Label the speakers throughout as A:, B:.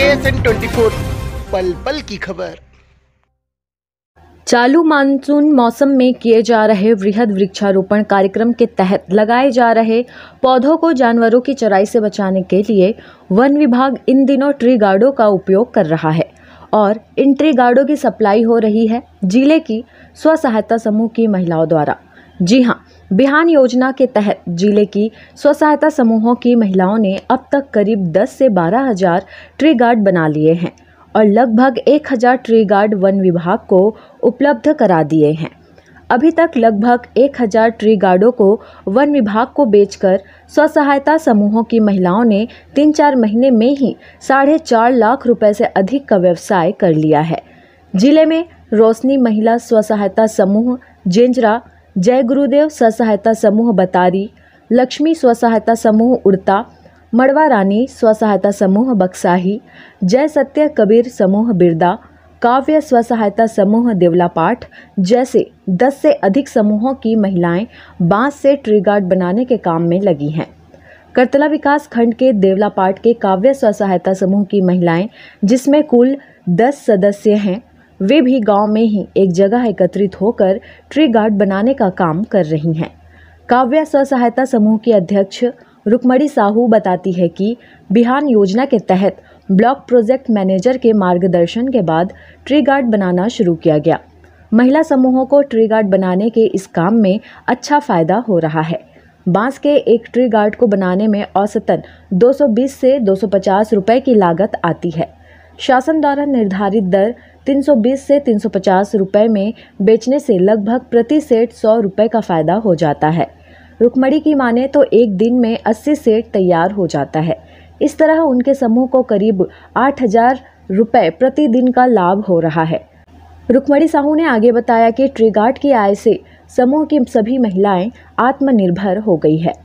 A: KSN 24 पल पल की खबर।
B: चालू मानसून मौसम में किए जा रहे वृहद वृक्षारोपण कार्यक्रम के तहत लगाए जा रहे पौधों को जानवरों की चराई से बचाने के लिए वन विभाग इन दिनों ट्री गार्डों का उपयोग कर रहा है और इन ट्री गार्डों की सप्लाई हो रही है जिले की स्व सहायता समूह की महिलाओं द्वारा। जी हां, बिहान योजना के तहत जिले की स्व सहायता समूहों की महिलाओं ने अब तक करीब 10 से 12 हजार ट्री गार्ड बना लिए हैं और लगभग 1000 ट्री गार्ड वन विभाग को उपलब्ध करा दिए हैं। अभी तक लगभग 1000 ट्री गार्डों को वन विभाग को बेचकर स्व सहायता समूहों की महिलाओं ने 3-4 महीने में ही 4.5 लाख रुपए से अधिक का व्यवसाय कर लिया है। जिले में रोशनी महिला स्व सहायता समूह जेंजरा, जय गुरुदेव स्व सहायता समूह बतारी, लक्ष्मी स्व सहायता समूह उड़ता, मड़वा रानी स्व सहायता समूह बक्साही, जय सत्य कबीर समूह बिरदा, काव्य स्व सहायता समूह देवलापाठ जैसे 10 से अधिक समूहों की महिलाएं बांस से ट्री गार्ड बनाने के काम में लगी हैं। करतला विकास खंड के देवलापाठ के काव्य स्व सहायता समूह की महिलाएं, जिसमें कुल 10 सदस्य हैं, वे भी गांव में ही एक जगह एकत्रित होकर ट्री गार्ड बनाने का काम कर रही हैं। काव्य स्व सहायता समूह की अध्यक्ष रुक्मणी साहू बताती है कि बिहान योजना के तहत ब्लॉक प्रोजेक्ट मैनेजर के मार्गदर्शन के बाद ट्री गार्ड बनाना शुरू किया गया। महिला समूहों को ट्री गार्ड बनाने के इस काम में अच्छा फायदा हो रहा है। बांस के एक ट्री गार्ड को बनाने में औसतन 220 से 250 रुपए की लागत आती है। शासन द्वारा निर्धारित दर 320 से 350 रुपए में बेचने से लगभग प्रति सेट 100 रुपए का फायदा हो जाता है। रुक्मणी की माने तो एक दिन में 80 सेट तैयार हो जाता है। इस तरह उनके समूह को करीब 8000 रुपए प्रतिदिन का लाभ हो रहा है। रुक्मणी साहू ने आगे बताया कि ट्री गार्ड की आय से समूह की सभी महिलाएं आत्मनिर्भर हो गई है।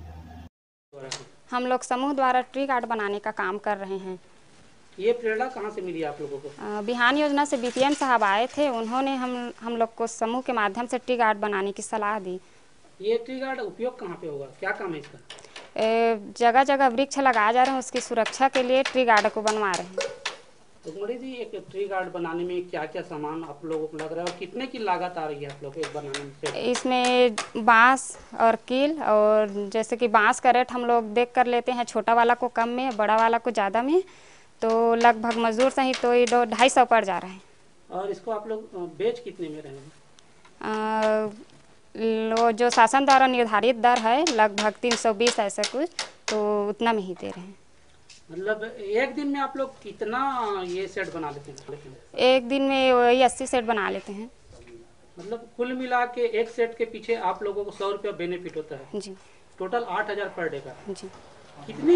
C: हम लोग समूह द्वारा ट्री गार्ड बनाने का काम कर रहे हैं।
D: ये प्रेरणा कहाँ से मिली आप लोगों को?
C: बिहान योजना से BPM साहब आए थे, उन्होंने हम लोग को समूह के माध्यम से ट्री गार्ड बनाने की सलाह दी।
D: ये ट्री गार्ड उपयोग कहाँ पे होगा, क्या काम है इसका?
C: जगह जगह वृक्ष लगाए जा रहे हैं, उसकी सुरक्षा के लिए ट्री गार्ड को बनवा रहे हैं।
D: रुक्मणी जी, एक ट्री गार्ड बनाने में क्या क्या सामान आप लोगों को लग रहा है और कितने की लागत आ रही है आप लोग को बनाने में?
C: इसमें बांस और कील, और जैसे कि बांस का रेट हम लोग देख कर लेते हैं, छोटा वाला को कम में, बड़ा वाला को ज़्यादा में, तो लगभग मजदूर सहित तो ये 250 पड़ जा रहा है।
D: और इसको आप लोग बेच कितने में रहे हैं?
C: जो शासन द्वारा निर्धारित दर है लगभग 320 ऐसा कुछ, तो उतना में ही दे रहे हैं।
D: मतलब एक दिन में आप लोग कितना ये सेट बना लेते हैं?
C: एक दिन में वही 80 सेट बना लेते हैं।
D: मतलब कुल मिला के एक सेट के पीछे आप लोगों को 100 रुपया बेनिफिट होता है
C: जी।
D: टोटल 8000 पर डे का
C: जी।
D: कितनी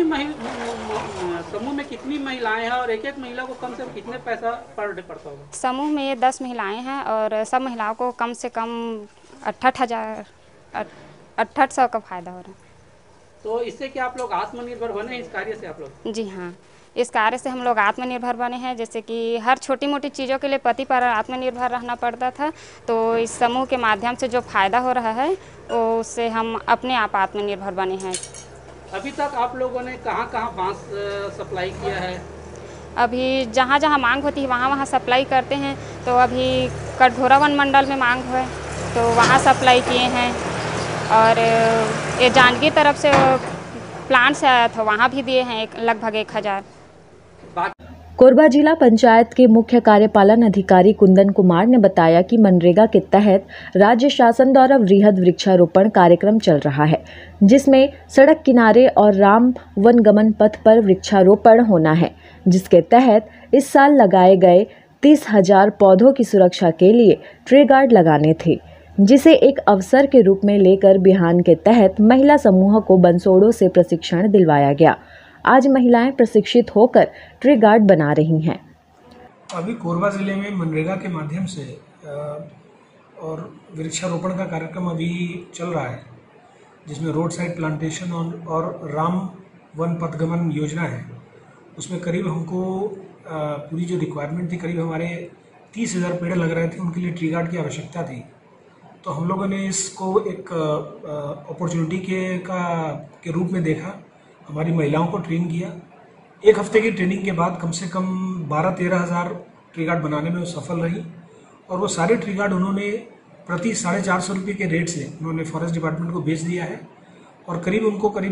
D: समूह में कितनी महिलाएं हैं और एक महिला को कम से कम कितने पैसा पर डे पड़ता होगा?
C: समूह में 10 महिलाएं हैं और सब महिलाओं को कम से कम 6800 का फायदा हो रहा है।
D: तो इससे क्या आप लोग आत्मनिर्भर बने इस कार्य से आप लोग?
C: जी हाँ, इस कार्य से हम लोग आत्मनिर्भर बने हैं। जैसे कि हर छोटी मोटी चीज़ों के लिए पति पर आत्मनिर्भर रहना पड़ता था, तो इस समूह के माध्यम से जो फायदा हो रहा है वो उससे हम अपने आप आत्मनिर्भर बने हैं।
D: अभी तक आप लोगों ने कहाँ कहाँ बांस सप्लाई किया है?
C: अभी जहाँ जहाँ मांग होती है वहाँ वहाँ सप्लाई करते हैं। तो अभी कटघोरा वन मंडल में मांग है तो वहाँ सप्लाई किए हैं, और ये जांजगीर तरफ से प्लांट से आया था, वहाँ भी दिए हैं लगभग 1000।
B: कोरबा जिला पंचायत के मुख्य कार्यपालन अधिकारी कुंदन कुमार ने बताया कि मनरेगा के तहत राज्य शासन द्वारा वृहद वृक्षारोपण कार्यक्रम चल रहा है, जिसमें सड़क किनारे और राम वनगमन पथ पर वृक्षारोपण होना है, जिसके तहत इस साल लगाए गए 30,000 पौधों की सुरक्षा के लिए ट्री गार्ड लगाने थे, जिसे एक अवसर के रूप में लेकर बिहान के तहत महिला समूह को बंसोड़ों से प्रशिक्षण दिलवाया गया। आज महिलाएं प्रशिक्षित होकर ट्री गार्ड बना रही हैं।
E: अभी कोरबा ज़िले में मनरेगा के माध्यम से और वृक्षारोपण का कार्यक्रम अभी चल रहा है, जिसमें रोड साइड प्लांटेशन और राम वन पथगमन योजना है। उसमें करीब हमको पूरी जो रिक्वायरमेंट थी, करीब हमारे 30,000 पेड़ लग रहे थे, उनके लिए ट्री गार्ड की आवश्यकता थी। तो हम लोगों ने इसको एक अपॉर्चुनिटी के रूप में देखा, हमारी महिलाओं को ट्रेन किया, एक हफ्ते की ट्रेनिंग के बाद कम से कम 12-13 हज़ार ट्री गार्ड बनाने में वो सफल रही और वो सारे ट्री गार्ड उन्होंने प्रति 450 रुपये के रेट से उन्होंने फॉरेस्ट डिपार्टमेंट को बेच दिया है और करीब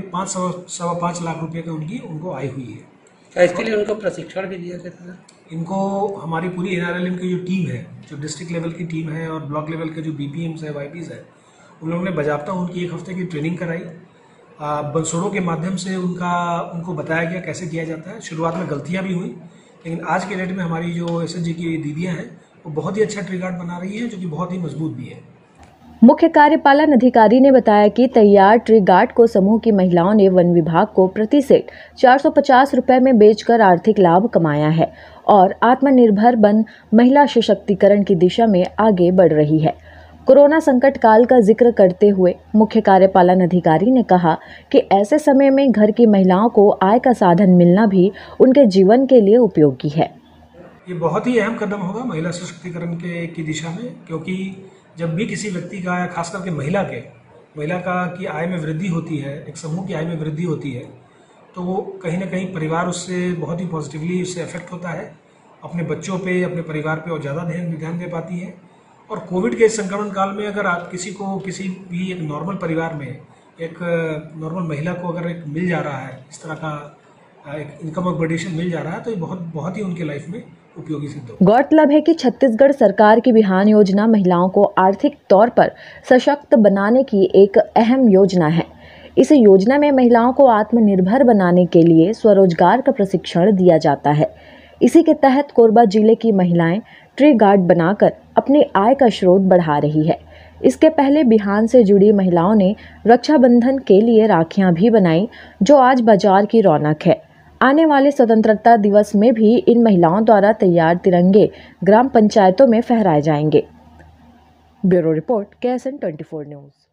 E: 5-5 लाख रुपए का उनको आय हुई है।
D: इसके लिए उनको प्रशिक्षण भी दिया गया था।
E: इनको हमारी पूरी NRLM की जो टीम है, जो डिस्ट्रिक्ट लेवल की टीम है और ब्लॉक लेवल के जो BPMs है, YPs है, उन लोगों ने बाजाबता उनकी एक हफ्ते की ट्रेनिंग कराई। बंसोड़ों के माध्यम से उनको बताया गया कैसे किया जाता है। शुरुआत में गलतियां भी हुई, लेकिन आज के डेट में हमारी जो SSG की दीदियां हैं वो बहुत ही अच्छा ट्री गार्ड बना रही हैं, जो कि बहुत ही मजबूत भी है।
B: मुख्य कार्यपालन अधिकारी ने बताया कि तैयार ट्री गार्ड को समूह की महिलाओं ने वन विभाग को प्रति सेट 450 रुपए में बेचकर आर्थिक लाभ कमाया है और आत्मनिर्भर बन महिला सशक्तिकरण की दिशा में आगे बढ़ रही है। कोरोना संकट काल का जिक्र करते हुए मुख्य कार्यपालन अधिकारी ने कहा कि ऐसे समय में घर की महिलाओं को आय का साधन मिलना भी उनके जीवन के लिए उपयोगी है।
E: ये बहुत ही अहम कदम होगा महिला सशक्तिकरण की दिशा में, क्योंकि जब भी किसी व्यक्ति का या खास करके महिला की आय में वृद्धि होती है, एक समूह की आय में वृद्धि होती है, तो वो कहीं ना कहीं परिवार उससे बहुत ही पॉजिटिवली उससे अफेक्ट होता है। अपने बच्चों पे, अपने परिवार पे और ज़्यादा ध्यान दे पाती है। और कोविड के संक्रमण काल में अगर आप किसी भी एक नॉर्मल परिवार में एक नॉर्मल महिला को अगर एक मिल जा रहा है, इस तरह का एक इनकम अपग्रेडेशन मिल जा रहा है, तो ये बहुत ही उनके लाइफ में उपयोगी सिद्ध होगा।
B: गौरतलब है कि छत्तीसगढ़ सरकार की बिहान योजना महिलाओं को आर्थिक तौर पर सशक्त बनाने की एक अहम योजना है। इस योजना में महिलाओं को आत्मनिर्भर बनाने के लिए स्वरोजगार का प्रशिक्षण दिया जाता है। इसी के तहत कोरबा जिले की महिलाएं ट्री गार्ड बनाकर अपनी आय का स्रोत बढ़ा रही है। इसके पहले बिहान से जुड़ी महिलाओं ने रक्षाबंधन के लिए राखियां भी बनाई, जो आज बाजार की रौनक है। आने वाले स्वतंत्रता दिवस में भी इन महिलाओं द्वारा तैयार तिरंगे ग्राम पंचायतों में फहराए जाएंगे। Bureau report KSN 24 news.